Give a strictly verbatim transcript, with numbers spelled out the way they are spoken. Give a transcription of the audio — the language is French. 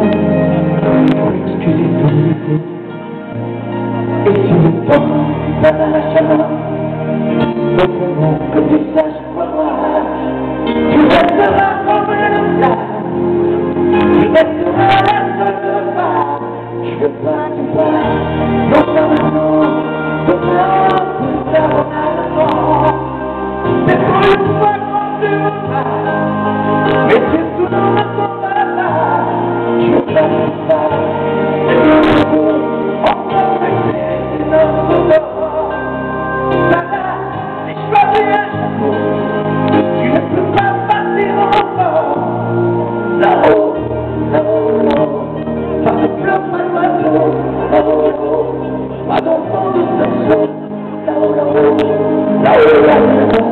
pour excuser ton défaut. Et si le temps donne à la chaleur, au moment que tu saches courage, tu resteras comme le sable, tu resteras la seule femme. Je veux pas que tu parles, non pas maintenant, non pas plus tard avant. C'est pour une fois quand tu me parles, mais c'est tout dans la combat. Je veux pas que tu parles, c'est notre jour, encore c'est notre mort. Là-bas, j'ai choisi un chapeau, tu ne peux pas partir encore. Là-haut, là-haut, là-haut, pas de pleurs, pas d'oiseaux. Là-haut, là-haut, pas d'enfants de ce saut. Là-haut, là-haut, là-haut, là-haut.